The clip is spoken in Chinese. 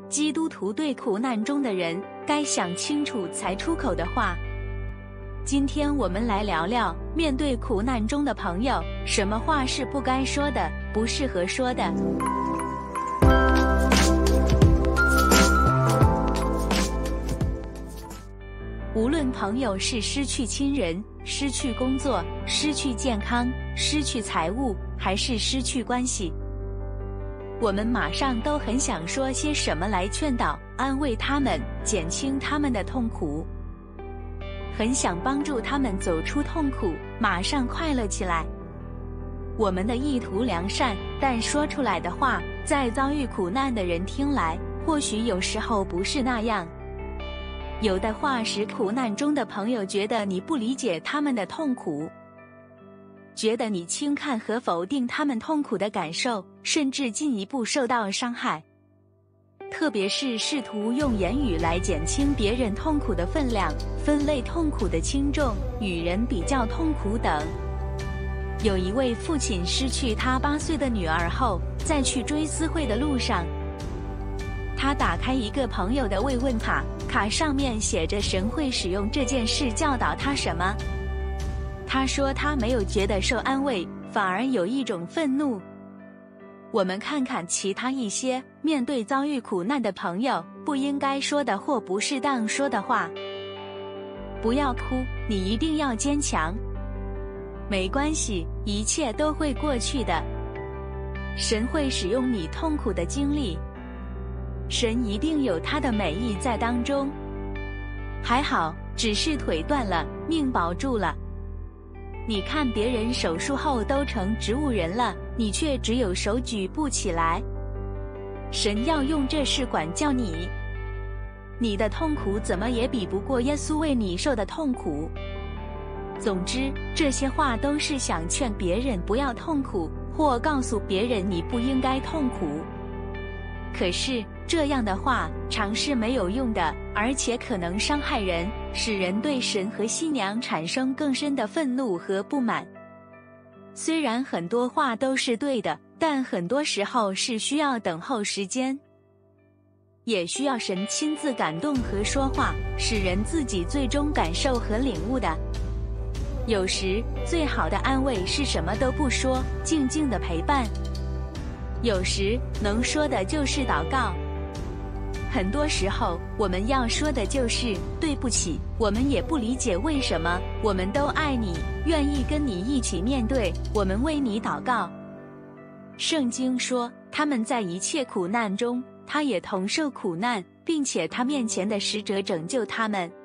基督徒对苦难中的人该想清楚才出口的话。今天我们来聊聊，面对苦难中的朋友，什么话是不该说的，不适合说的。无论朋友是失去亲人、失去工作、失去健康、失去财物，还是失去关系，我们马上都很想说些什么来劝导、安慰他们，减轻他们的痛苦，很想帮助他们走出痛苦，马上快乐起来。我们的意图良善，但说出来的话，在遭遇苦难的人听来，或许有时候不是那样。有的话使苦难中的朋友觉得你不理解他们的痛苦，觉得你轻看和否定他们痛苦的感受，甚至进一步受到伤害。特别是试图用言语来减轻别人痛苦的分量，分类痛苦的轻重，与人比较痛苦等。有一位父亲失去他8岁的女儿后，在去追思会的路上，他打开一个朋友的慰问卡，卡上面写着神会使用这件事教导他什么。他说他没有觉得受安慰，反而有一种愤怒。我们看看其他一些面对遭遇苦难的朋友不应该说的或不适当说的话。不要哭，你一定要坚强。没关系，一切都会过去的。神会使用你痛苦的经历，神一定有他的美意在当中。还好，只是腿断了，命保住了。你看别人手术后都成植物人了，你却只有手举不起来。神要用这事管教你，你的痛苦怎么也比不过耶稣为你受的痛苦。总之，这些话都是想劝别人不要痛苦，或告诉别人你不应该痛苦。可是这样的话常是没有用的，而且可能伤害人，使人对神和新娘产生更深的愤怒和不满。虽然很多话都是对的，但很多时候是需要等候时间，也需要神亲自感动和说话，使人自己最终感受和领悟的。有时最好的安慰是什么都不说，静静的陪伴。有时能说的就是祷告。很多时候我们要说的就是对不起，我们也不理解为什么，我们都爱你，愿意跟你一起面对，我们为你祷告。圣经说，他们在一切苦难中，他也同受苦难，并且他面前的使者拯救他们。